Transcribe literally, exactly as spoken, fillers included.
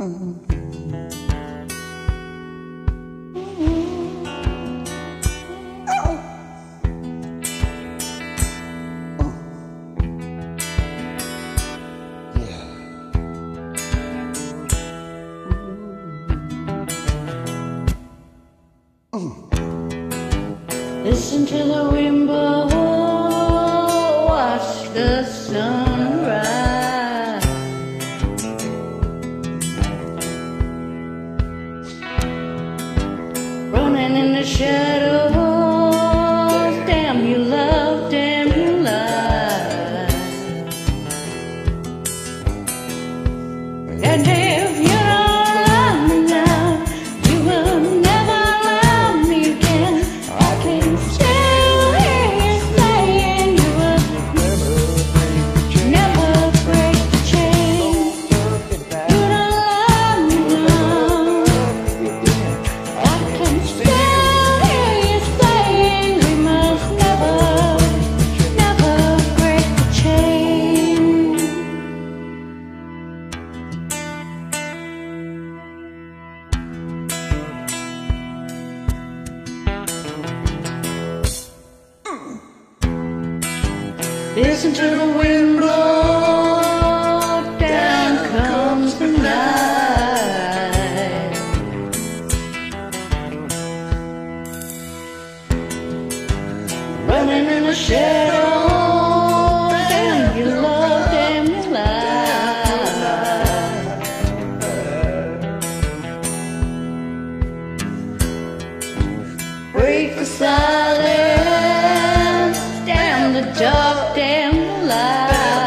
Listen to the wind blow, watch the sun rise. Running in the shadows, damn you love, damn you lie. And if you don't love me now, you will never love me again. I can still hear you saying you will never break the chain. You don't love me now. I can still hear you saying we must never, never break the chain. Listen to the wind blow, down comes the night. Running in the shadows, damn you love, damn you lie. Break the silence, damn the dark, damn the light.